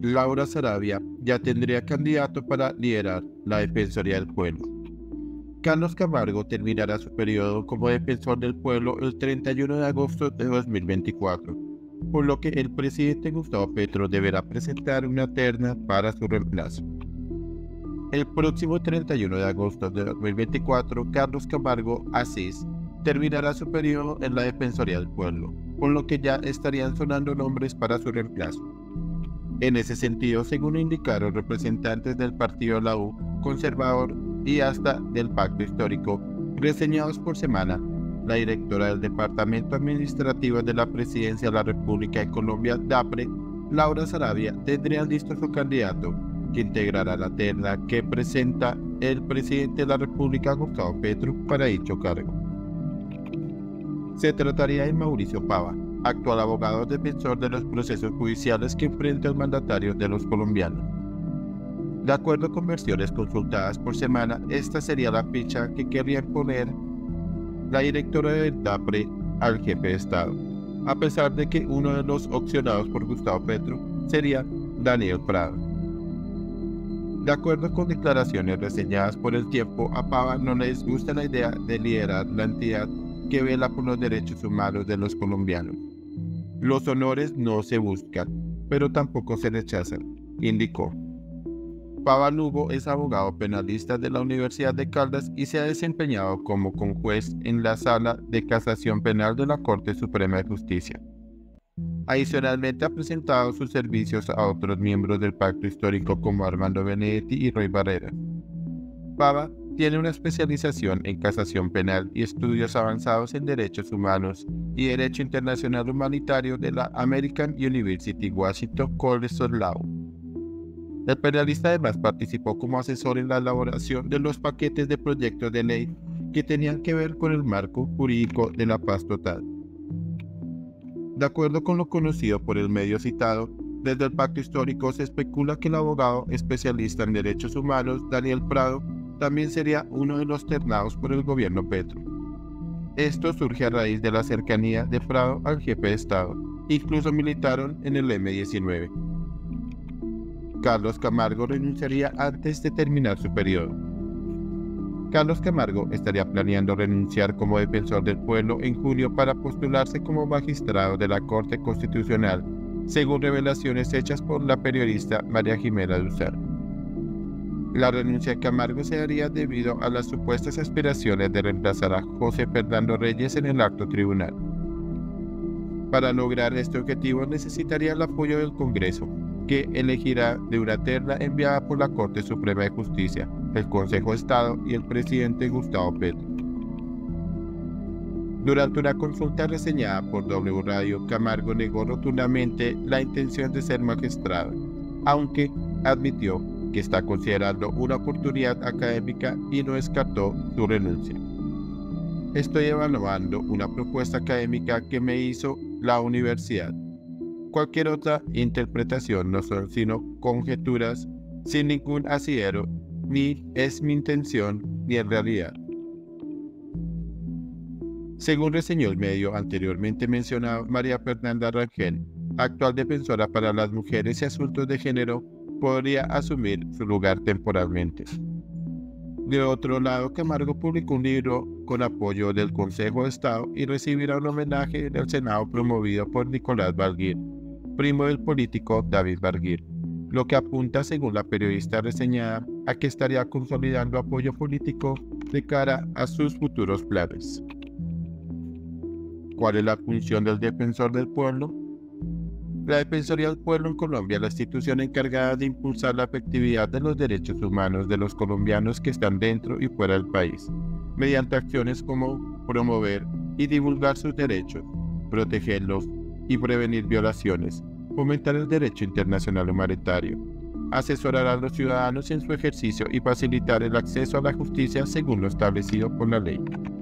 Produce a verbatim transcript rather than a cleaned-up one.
Laura Sarabia ya tendría candidato para liderar la Defensoría del Pueblo. Carlos Camargo terminará su periodo como defensor del pueblo el treinta y uno de agosto de dos mil veinticuatro, por lo que el presidente Gustavo Petro deberá presentar una terna para su reemplazo. El próximo treinta y uno de agosto de dos mil veinticuatro, Carlos Camargo Asís terminará su periodo en la Defensoría del Pueblo, por lo que ya estarían sonando nombres para su reemplazo. En ese sentido, según indicaron representantes del partido La U, conservador y hasta del Pacto Histórico, reseñados por Semana, la directora del Departamento Administrativo de la Presidencia de la República de Colombia, DAPRE, Laura Sarabia, tendría listo su candidato, que integrará la terna que presenta el presidente de la República, Gustavo Petro, para dicho cargo. Se trataría de Mauricio Pava, actual abogado defensor de los procesos judiciales que enfrenta el mandatario de los colombianos. De acuerdo con versiones consultadas por Semana, esta sería la ficha que querría poner la directora del DAPRE al jefe de Estado, a pesar de que uno de los opcionados por Gustavo Petro sería Daniel Prado. De acuerdo con declaraciones reseñadas por El Tiempo, a Pava no les gusta la idea de liderar la entidad que vela por los derechos humanos de los colombianos. Los honores no se buscan, pero tampoco se rechazan, indicó. Pava Lugo es abogado penalista de la Universidad de Caldas y se ha desempeñado como conjuez en la Sala de Casación Penal de la Corte Suprema de Justicia. Adicionalmente ha presentado sus servicios a otros miembros del Pacto Histórico como Armando Benedetti y Roy Barreras. Pava tiene una especialización en casación penal y estudios avanzados en derechos humanos y derecho internacional humanitario de la American University Washington College of Law. El penalista además participó como asesor en la elaboración de los paquetes de proyectos de ley que tenían que ver con el marco jurídico de la paz total. De acuerdo con lo conocido por el medio citado, desde el Pacto Histórico se especula que el abogado especialista en derechos humanos, Daniel Prado, también sería uno de los ternados por el gobierno Petro. Esto surge a raíz de la cercanía de Prado al jefe de Estado. Incluso militaron en el eme diecinueve. Carlos Camargo renunciaría antes de terminar su periodo. Carlos Camargo estaría planeando renunciar como defensor del pueblo en junio para postularse como magistrado de la Corte Constitucional, según revelaciones hechas por la periodista María Jimena Duzar. La renuncia de Camargo se daría debido a las supuestas aspiraciones de reemplazar a José Fernando Reyes en el alto tribunal. Para lograr este objetivo necesitaría el apoyo del Congreso, que elegirá de una terna enviada por la Corte Suprema de Justicia, el Consejo de Estado y el presidente Gustavo Petro. Durante una consulta reseñada por W Radio, Camargo negó rotundamente la intención de ser magistrado, aunque admitió que está considerando una oportunidad académica y no descartó su renuncia. Estoy evaluando una propuesta académica que me hizo la universidad. Cualquier otra interpretación no son sino conjeturas sin ningún asidero, ni es mi intención ni en realidad. Según reseñó el medio anteriormente mencionado, María Fernanda Rangel, actual defensora para las mujeres y asuntos de género, podría asumir su lugar temporalmente. De otro lado, Camargo publicó un libro con apoyo del Consejo de Estado y recibirá un homenaje del Senado promovido por Nicolás Barguil, primo del político David Barguil, lo que apunta, según la periodista reseñada, a que estaría consolidando apoyo político de cara a sus futuros planes. ¿Cuál es la función del defensor del pueblo? La Defensoría del Pueblo en Colombia es la institución encargada de impulsar la efectividad de los derechos humanos de los colombianos que están dentro y fuera del país, mediante acciones como promover y divulgar sus derechos, protegerlos y prevenir violaciones, fomentar el derecho internacional humanitario, asesorar a los ciudadanos en su ejercicio y facilitar el acceso a la justicia según lo establecido por la ley.